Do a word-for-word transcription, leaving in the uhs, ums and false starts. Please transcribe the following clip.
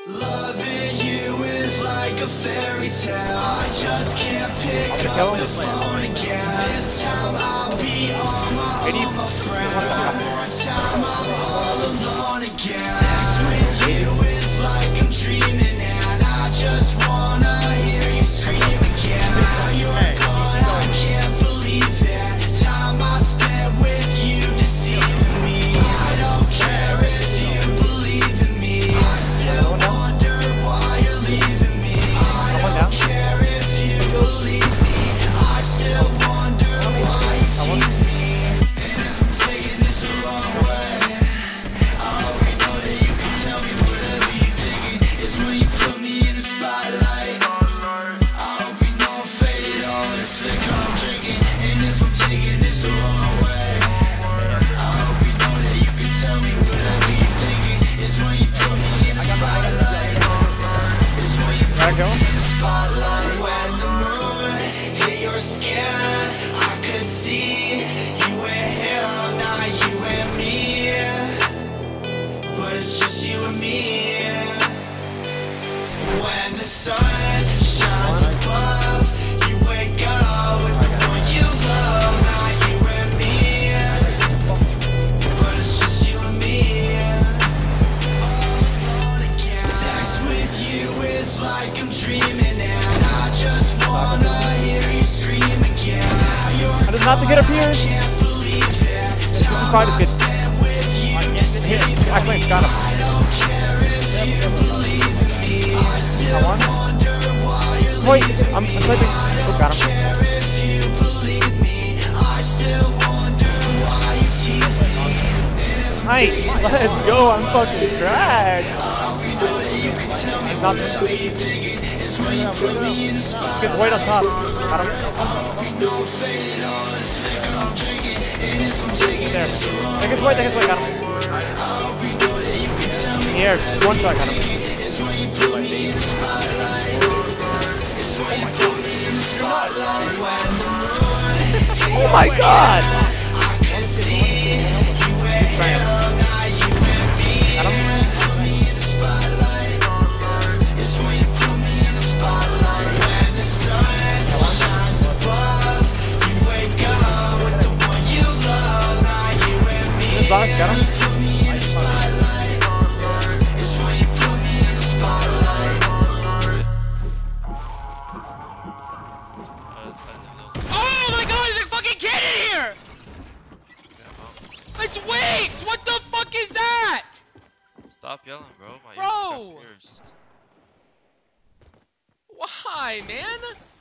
Loving you is like a fairy tale. I just can't pick up the phone again. This time I'll be on my own, my friend. One more time I'm all alone again. Sex with you is like I'm dreaming, and I just wanna hear you scream again. Now you're gone, I can't believe it. Time I spent with you deceiving me. I don't care if you believe in me. I still wonder why you're leaving me. I don't care if you believe me. I still wonder why you tease me. And if I'm taking this the wrong way, I hope you know that you can tell me whatever you're thinking. It's when you put me in the spotlight. I hope you know I'm faded on this liquor I'm drinking. And if I'm taking this the wrong way, I hope you know that you can tell me whatever you're thinking. It's when you put me in the spotlight. It's when you put me in the spotlight. When the moon hit your skin, I could see you and him, not you and me. But it's just you and me. When the sun shines above, you wake up with the one you love, not you and me. But it's just you and me. Sex with you is like I'm dreaming, and I just wanna hear you scream again. Now you're I did not to get up here. gone, I can't believe it. Time Try to I get- spent with you deceiving me. I think I got him. I don't care if you believe in me. I still I won. wonder why you're Wait, leaving I'm, me. I'm typing. Oh, got him. Care if you believe me. I still wonder why you tease me. Nice. Let's go. I'm fucking trash. I'm not It's when you put me in the spot. Get right on top. Got him. You know I'm faded on this liquor I'm drinking. And if I'm taking There. this the wrong Take his way. Take his way. Got him. I hope you know that you can tell me. Here. One shot. Got him. It's when you put me in the spotlight. It's when you put me in the spotlight. When the moon hit Oh my god. I could see you and him, not you and me. Got him. Put me in the spotlight. It's when you put me in the spotlight. When the sun shines above, you wake up with the one you love, not you and me. This box. Got him. Put me in the spotlight. It's when you put me in the spotlight. Oh my god, there's a fucking kid in here! It's Wyggs! What the fuck is that? Stop yelling, bro. My Bro! ears got pierced. Why, man?